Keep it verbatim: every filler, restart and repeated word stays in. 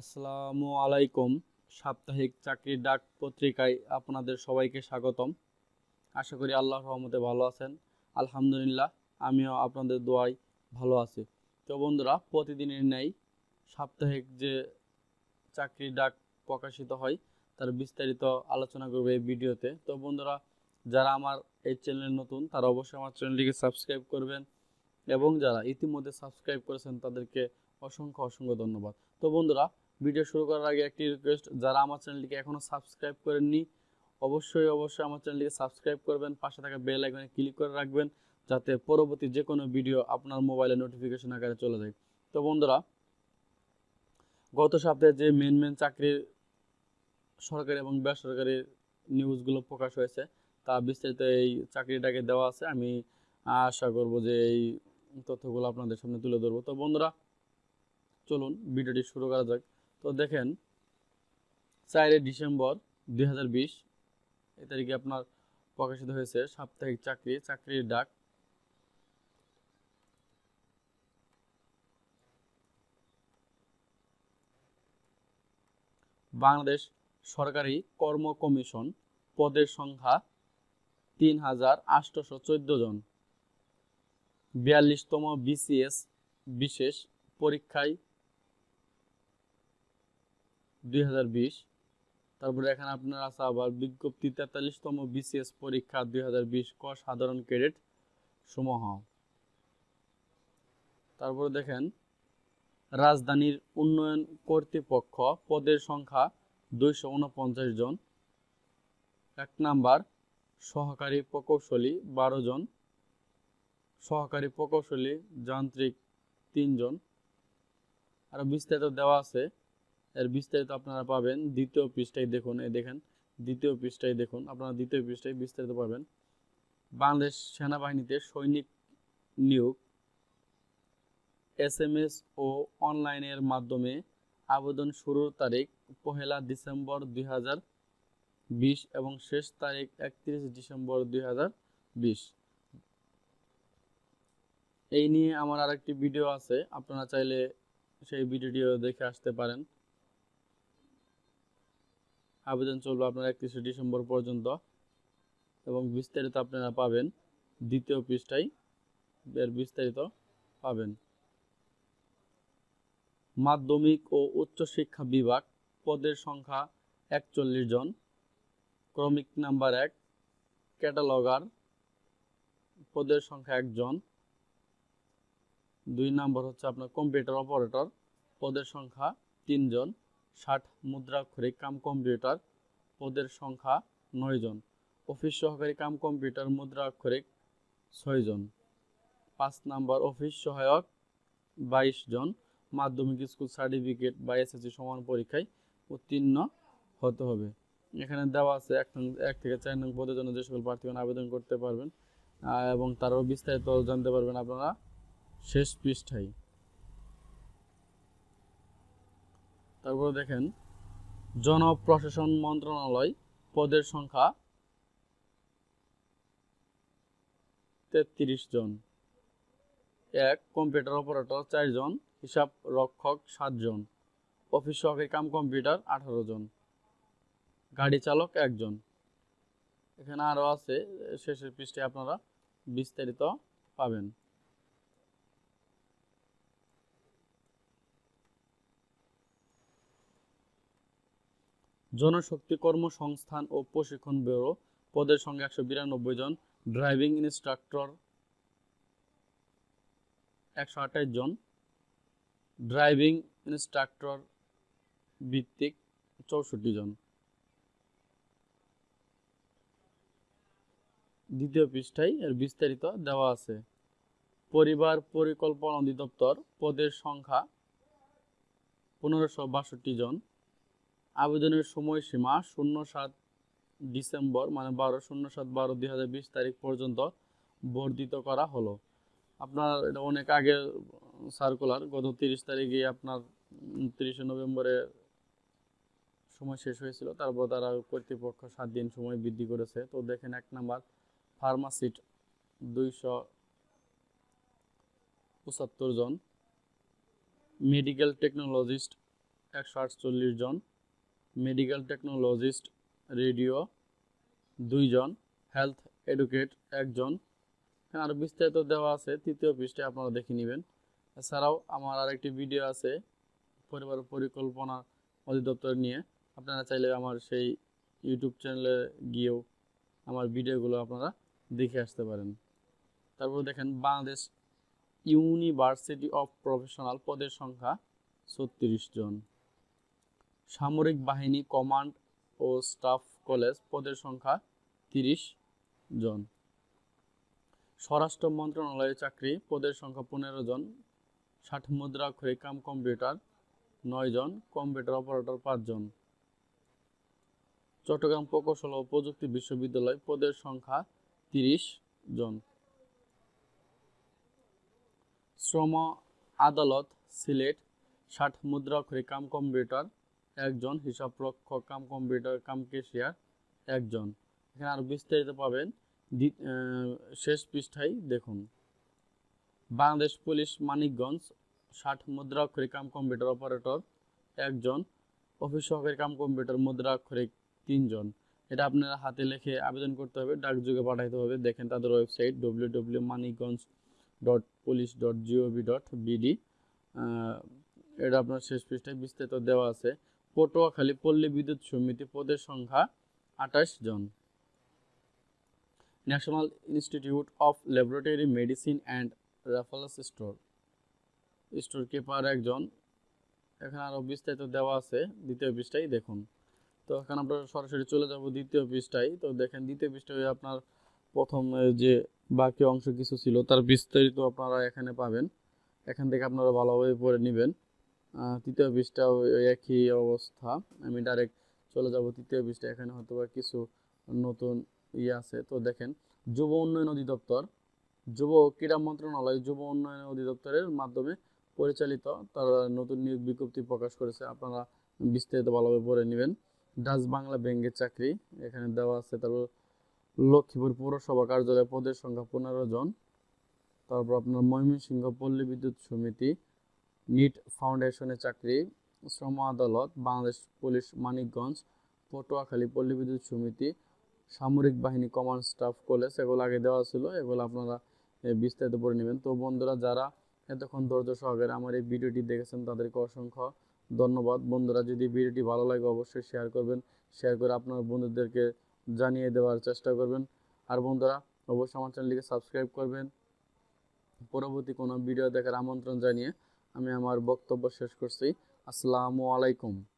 আসসালামু আলাইকুম। সাপ্তাহিক চাকরির ডাক পত্রিকায় আপনাদের সবাইকে স্বাগতম। আশা করি আল্লাহর রহমতে ভালো আছেন। আলহামদুলিল্লাহ, আমিও আপনাদের দোয়ায় ভালো আছি। তো বন্ধুরা, প্রতিদিনের ন্যায় সাপ্তাহিক যে চাকরির ডাক প্রকাশিত হয় তার বিস্তারিত আলোচনা করবে এই ভিডিওতে। তো বন্ধুরা, যারা আমার এই চ্যানেলে নতুন তারা অবশ্যই আমার চ্যানেলটিকে সাবস্ক্রাইব করবেন, এবং যারা ইতিমধ্যে সাবস্ক্রাইব করেছেন তাদেরকে অসংখ্য অসংখ্য ধন্যবাদ। তো বন্ধুরা, ভিডিও শুরু করার আগে একটি রিকোয়েস্ট, যারা আমার চ্যানেলটিকে এখনও সাবস্ক্রাইব করেননি অবশ্যই অবশ্যই আমার চ্যানেলটিকে সাবস্ক্রাইব করবেন, পাশে থাকা বেল আইকনে ক্লিক করে রাখবেন যাতে পরবর্তী যে কোনো ভিডিও আপনার মোবাইলে নোটিফিকেশন আকারে চলে যায়। তো বন্ধুরা, গত সপ্তাহে যে মেন মেন চাকরির সরকারি এবং বেসরকারি নিউজগুলো প্রকাশ হয়েছে তা বিস্তারিত এই চাকরিটাকে দেওয়া আছে। আমি আশা করব যে এই তথ্যগুলো আপনাদের সামনে তুলে ধরবো। তো বন্ধুরা, চলুন ভিডিওটি শুরু করা যাক। তো দেখেন, চারই ডিসেম্বর দুই হাজার বিশ এই তারিখে আপনার প্রকাশিত হয়েছে সাপ্তাহিক চাকরি চাকরির ডাক। বাংলাদেশ সরকারি কর্ম কমিশন, পদের সংখ্যা তিন হাজার আটশোশো চোদ্দ জন, বিয়াল্লিশতম বিসিএস বিশেষ পরীক্ষায় দুই হাজার বিশ। তারপরে এখানে আপনার আছে আবার বিজ্ঞপ্তি তেতাল্লিশতম বিসিএস পরীক্ষা দুই হাজার বিশ ক সাধারণ ক্যাডেট সমূহ। তারপরে দেখেন, রাজধানীর উন্নয়ন কর্তৃপক্ষ, পদের সংখ্যা দুইশো উনপঞ্চাশ জন। এক নাম্বার সহকারী প্রকৌশলী বারো জন, সহকারী প্রকৌশলী যান্ত্রিক তিনজন। আরও বিস্তারিত দেওয়া আছে, এর বিস্তারিত আপনারা পাবেন দ্বিতীয় পৃষ্ঠায়। দেখুন, এই দেখেন দ্বিতীয় পৃষ্ঠায় দেখুন, আপনারা দ্বিতীয় পৃষ্ঠায় বিস্তারিত পাবেন। বাংলাদেশ সেনাবাহিনীতে সৈনিক নিয়োগ, এস এম এস ও অনলাইনের মাধ্যমে আবেদন শুরুর তারিখ পহেলা ডিসেম্বর দুই হাজার বিশ এবং শেষ তারিখ একত্রিশ ডিসেম্বর দুই হাজার বিশ। এই নিয়ে আমার আরেকটি ভিডিও আছে, আপনারা চাইলে সেই ভিডিওটিও দেখে আসতে পারেন। আবেদন চলবে আপনার একত্রিশে ডিসেম্বর পর্যন্ত এবং বিস্তারিত আপনারা পাবেন দ্বিতীয় পৃষ্ঠায়, এর বিস্তারিত পাবেন। মাধ্যমিক ও উচ্চশিক্ষা বিভাগ, পদের সংখ্যা একচল্লিশ জন, ক্রমিক নাম্বার এক ক্যাটালগার, পদের সংখ্যা একজন। দুই নম্বর হচ্ছে আপনার কম্পিউটার অপারেটর, পদের সংখ্যা তিনজন। ষাট মুদ্রাক্ষরিক কাম কম্পিউটার, পদের সংখ্যা নয় জন। অফিস সহকারী কাম কম্পিউটার মুদ্রাক্ষরিক ছয় জন। পাঁচ নাম্বার অফিস সহায়ক বাইশ জন। মাধ্যমিক স্কুল সার্টিফিকেট বা এসএসসি সমান পরীক্ষায় উত্তীর্ণ হতে হবে। এখানে দেওয়া আছে এক এক থেকে চার নং পদের জন্য যে সকল প্রার্থীগণ আবেদন করতে পারবেন এবং তারও বিস্তারিত জানতে পারবেন আপনারা শেষ পৃষ্ঠায়। তারপরে দেখেন, জনপ্রশাসন মন্ত্রণালয়, পদের সংখ্যা তেত্রিশ জন। এক কম্পিউটার অপারেটর চার জন, হিসাব রক্ষক সাত জন, অফিস সহকারী কাম কম্পিউটার আঠারো জন, গাড়ি চালক একজন। এখানে আরও আছে, শেষের পৃষ্ঠায় আপনারা বিস্তারিত পাবেন। জনশক্তি কর্মসংস্থান ও প্রশিক্ষণ ব্যুরো, পদের সংখ্যা একশো বিরানব্বই জন, ড্রাইভিং ইনস্ট্রাক্টর একশো আঠাশ জন, ড্রাইভিং ইনস্ট্রাক্টর ভিত্তিক চৌষট্টি জন। দ্বিতীয় পৃষ্ঠায় এর বিস্তারিত দেওয়া আছে। পরিবার পরিকল্পনা অধিদপ্তর, পদের সংখ্যা পনেরোশো বাষট্টি জন। আবেদনের সময়সীমা শূন্য সাত ডিসেম্বর মানে বারো শূন্য সাত বারো দুই হাজার বিশ তারিখ পর্যন্ত বর্ধিত করা হলো। আপনার এটা অনেক আগে সার্কুলার, গত তিরিশ তারিখে আপনার তিরিশে নভেম্বরে সময় শেষ হয়েছিল, তারপর তারা কর্তৃপক্ষ সাত দিন সময় বৃদ্ধি করেছে। তো দেখেন, এক নাম্বার ফার্মাসিস্ট দুইশো পঁচাত্তর জন, মেডিকেল টেকনোলজিস্ট একশো আটচল্লিশ জন, মেডিকেল টেকনোলজিস্ট রেডিও দুইজন, হেলথ এডুকেট একজন। আরও বিস্তারিত দেওয়া আছে তৃতীয় পৃষ্ঠায়, আপনারা দেখে নেবেন। এছাড়াও আমার আরেকটি ভিডিও আছে পরিবার পরিকল্পনা অধিদপ্তর নিয়ে, আপনারা চাইলে আমার সেই ইউটিউব চ্যানেলে গিয়েও আমার ভিডিওগুলো আপনারা দেখে আসতে পারেন। তারপর দেখেন বাংলাদেশ ইউনিভার্সিটি অফ প্রফেশনাল পদের সংখ্যা ছত্রিশ জন, সামরিক বাহিনী কমান্ড ও স্টাফ কলেজ পদের সংখ্যা তিরিশ জন, স্বরাষ্ট্র মন্ত্রণালয়ে চাকরি পদের সংখ্যা পনেরো জন, ষাট মুদ্রাক্ষরিক কাম কম্পিউটার নয় জন, কম্পিউটার অপারেটর পাঁচ জন, চট্টগ্রাম প্রকৌশল ও প্রযুক্তি বিশ্ববিদ্যালয় পদের সংখ্যা তিরিশ জন, শ্রম আদালত সিলেট ষাট মুদ্রাক্ষরিক কাম কম্পিউটার একজন, হিসাবরক্ষক কাম কম্পিউটার কাম ক্যাশিয়ার একজন। এখানে আরও বিস্তারিত পাবেন শেষ পৃষ্ঠায় দেখুন। বাংলাদেশ পুলিশ মানিকগঞ্জ ষাট মুদ্রাক্ষরিক কাম কম্পিউটার অপারেটর একজন, অফিস সহকারী কাম কম্পিউটার মুদ্রাক্ষরিক তিনজন। এটা আপনারা হাতে লিখে আবেদন করতে হবে, ডাকযোগে পাঠাইতে হবে। দেখেন তাদের website W W W dot Manikganj dot police dot G O V dot B D. এটা আপনার শেষ পৃষ্ঠায় বিস্তারিত দেওয়া আছে। পটুয়াখালী পল্লী বিদ্যুৎ সমিতি পদের সংখ্যা আঠাশ জন, national institute of laboratory medicine and reference store store keeper একজন। এখানে আরও বিস্তারিত দেওয়া আছে দ্বিতীয় পৃষ্ঠায় দেখুন। তো এখানে আমরা সরাসরি চলে যাব দ্বিতীয় পৃষ্ঠায়। তো দেখেন দ্বিতীয় পৃষ্ঠায় আপনার প্রথম যে বাকি অংশ কিছু ছিল তার বিস্তারিত আপনারা এখানে পাবেন। এখান থেকে আপনারা ভালোভাবে পড়ে নেবেন। তৃতীয় পৃষ্ঠাও একই অবস্থা। আমি ডাইরেক্ট চলে যাব তৃতীয় পৃষ্ঠায়। এখানে হয়তো বা কিছু নতুন ইয়ে আছে। তো দেখেন যুব উন্নয়ন অধিদপ্তর, যুব ক্রীড়া মন্ত্রণালয় যুব উন্নয়ন অধিদপ্তরের মাধ্যমে পরিচালিত তারা নতুন নিয়োগ বিজ্ঞপ্তি প্রকাশ করেছে। আপনারা বিস্তারিত ভালোভাবে পড়ে নেবেন। ডাচ বাংলা ব্যাংকের চাকরি এখানে দেওয়া আছে। তারপর লক্ষ্মীপুর পৌরসভা কার্যালয় পদের সংখ্যা পনেরো জন। তারপর আপনার ময়মনসিংহ পল্লী বিদ্যুৎ সমিতি নিট ফাউন্ডেশনের চাকরি, শ্রম আদালত বাংলাদেশ পুলিশ মানিকগঞ্জ, পটুয়াখালী পল্লী বিদ্যুৎ সমিতি, সামরিক বাহিনী কমান্ড স্টাফ কলেজ, এগুলো আগে দেওয়া ছিল, এগুলো আপনারা বিস্তারিত পড়ে নেবেন। তো বন্ধুরা যারা এতক্ষণ ধৈর্য সহকারে আমার এই ভিডিওটি দেখেছেন তাদেরকে অসংখ্য ধন্যবাদ। বন্ধুরা যদি ভিডিওটি ভালো লাগে অবশ্যই শেয়ার করবেন, শেয়ার করে আপনার বন্ধুদেরকে জানিয়ে দেওয়ার চেষ্টা করবেন। আর বন্ধুরা অবশ্যই আমার চ্যানেলটিকে সাবস্ক্রাইব করবেন। পরবর্তী কোনো ভিডিও দেখার আমন্ত্রণ জানিয়ে আমি আমার বক্তব্য শেষ করছি। আসসালামু আলাইকুম।